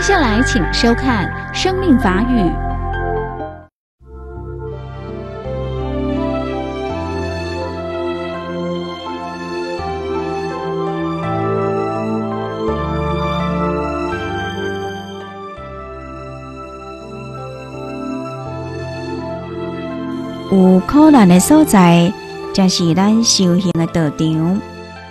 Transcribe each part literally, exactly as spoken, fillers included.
下来，请收看《生命法语》。 有苦难的所在，才是咱修行的道场。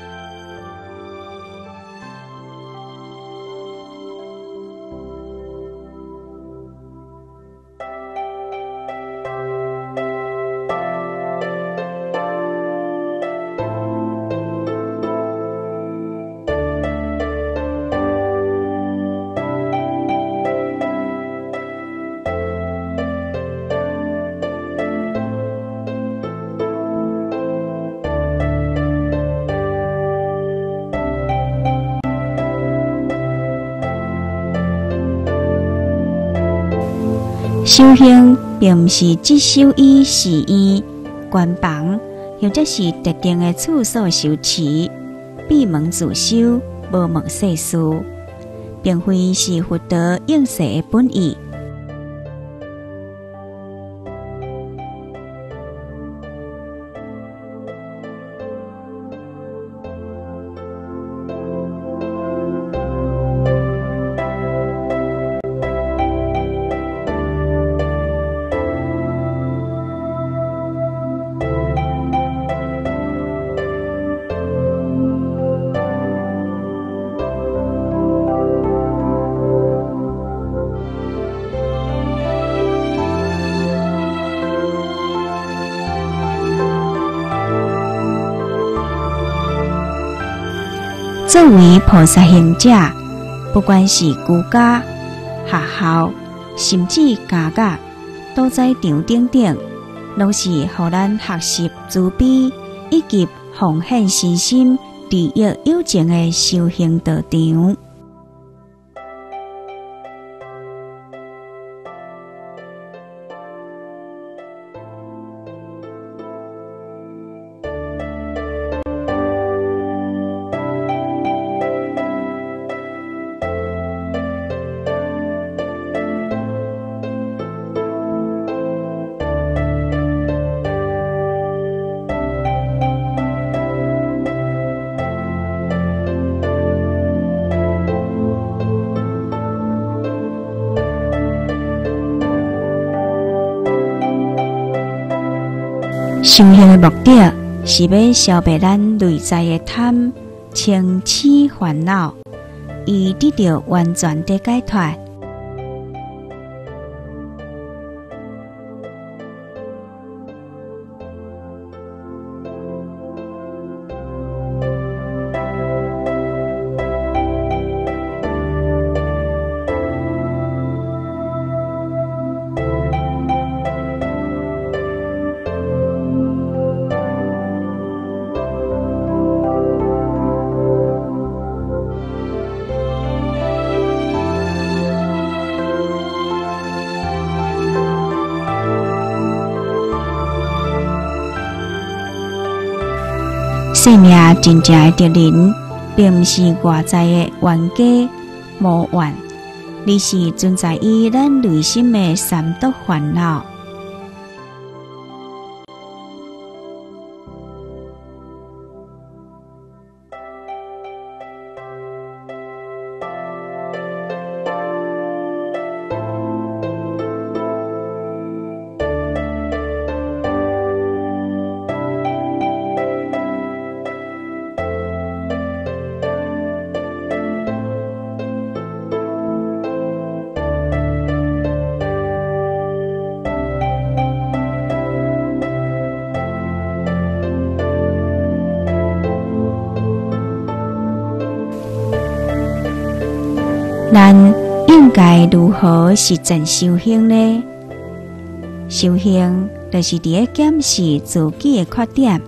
修行并不是只修医事医、关房，或者是特定的处所修持，闭门自修，无问世事，并非是佛陀应世的本意。作为菩萨行者，不管是居家、学校，甚至家家，都在场顶顶，拢是互咱学习慈悲以及奉献身心、利益有情的修行道场。修行的目的是要消灭咱内在的贪、嗔、痴烦恼，以得到完全的解脱。生命真正的敌人，并不是外在的冤家、魔怨，而是存在于咱内心的三毒烦恼。咱应该如何实践修行呢？修行就是伫咧检视自己的缺点。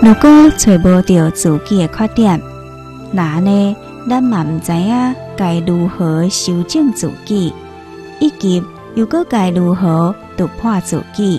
如果找无到自己的缺点，那呢，咱嘛唔知影该如何修正自己，以及又搁该如何突破自己。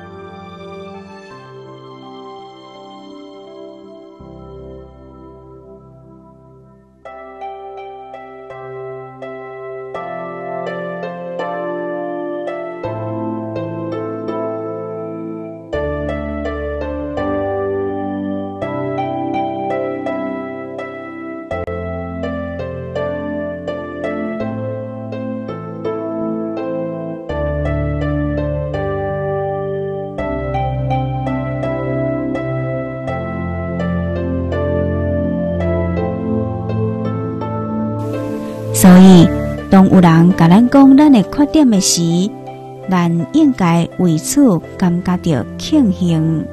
所以，当有人甲咱讲咱的缺点的时，咱应该为此感觉到庆幸。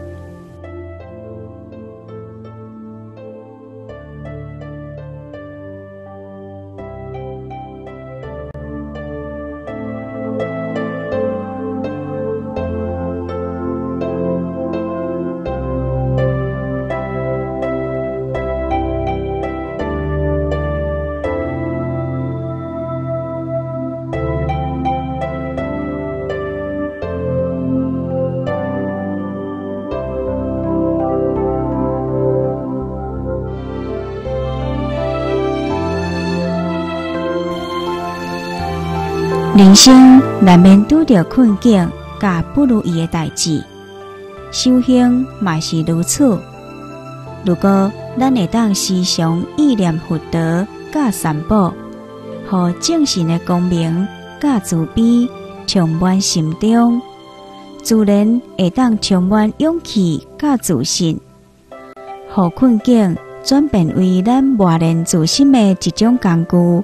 人生难免拄着困境，甲不如意的代志，修行嘛是如此。如果咱会当时常意念佛陀甲三宝，互正信的光明甲慈悲充满心中，自然会当充满勇气甲自信，互困境转变为咱磨练自心的一种工具。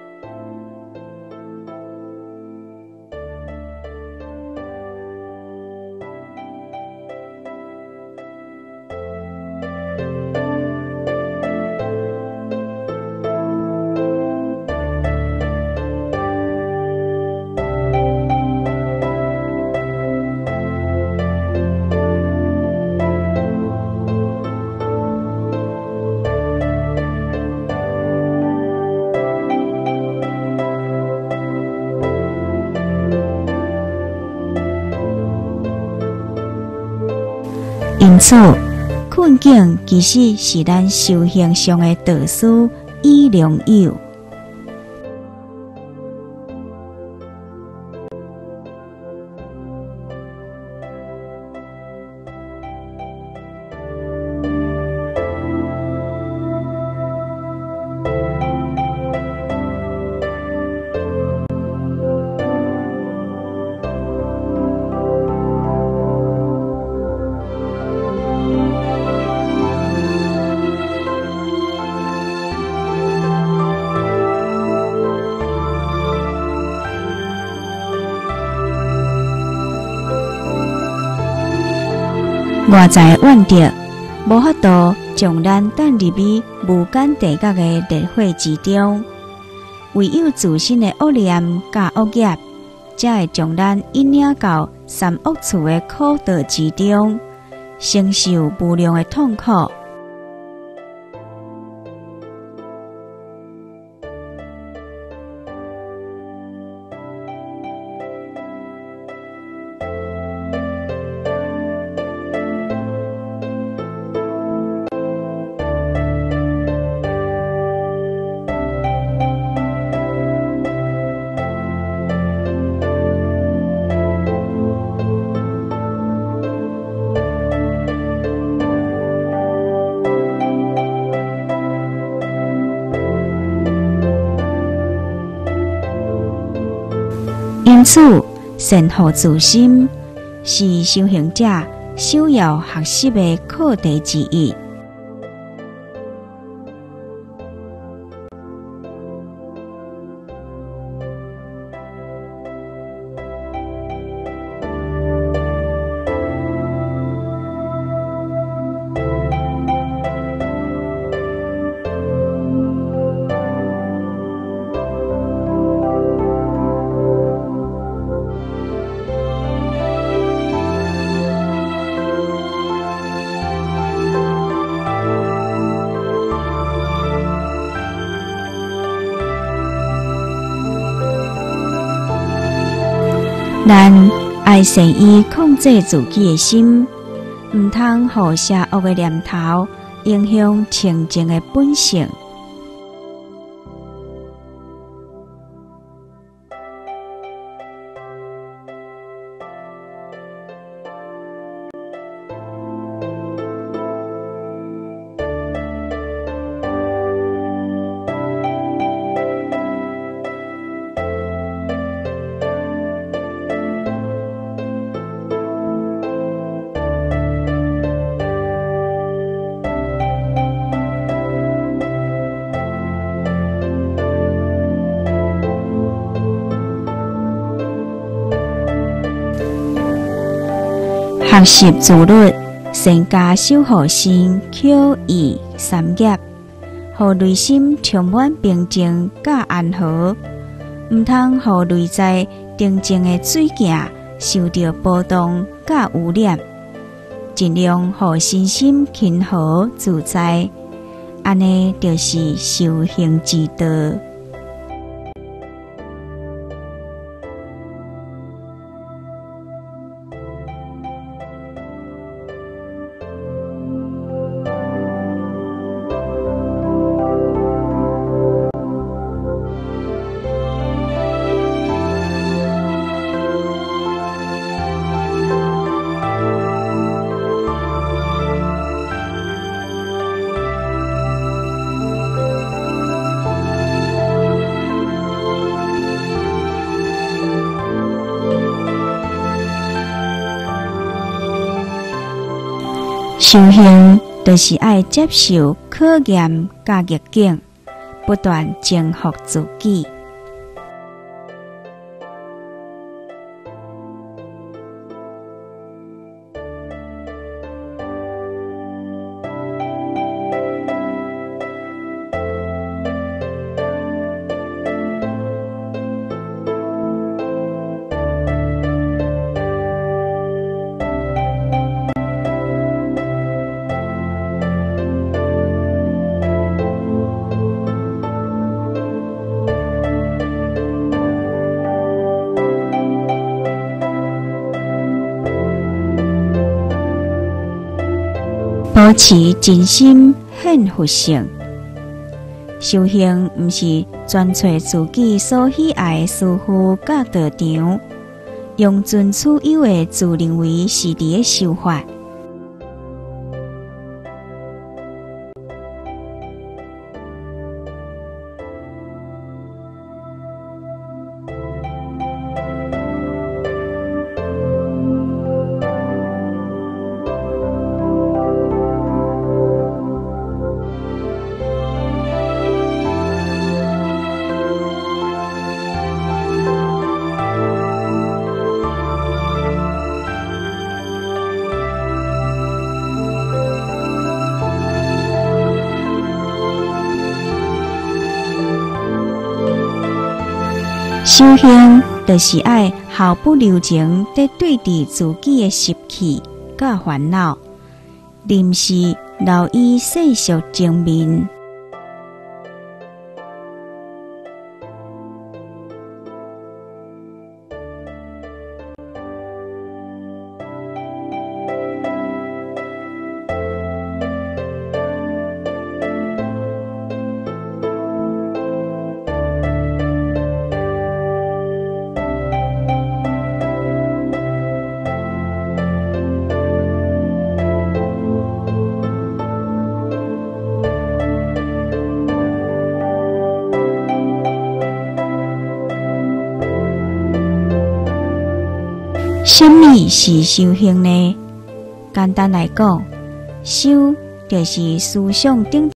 因此，困境其实是咱修行上的导师与良友。外在怨敌无法度将咱带入去无间地狱的烈火之中，唯有自身的恶念甲恶业，才会将咱引领到三恶趣的苦道之中，承受无量的痛苦。因此，善护自心是修行者首要学习的课题之一。 咱爱善于控制自己的心，毋通互邪恶的念头影响清净的本性。学习自律，善加守护身、口意三业，互内心充满平静甲安和。毋通互内在定静的水镜受到波动甲污染，尽量互身心轻和自在，安尼就是修行之道。修行就是爱接受考验甲逆境，不断征服自己。保持真心献佛性，修行毋是专找自己所喜爱的师父甲道场，用尽此有的自认为是伫个修法。修行就是爱毫不留情地对峙自己的习气甲烦恼，临时留意世俗正面。什么是修行呢？简单来讲，修就是思想顶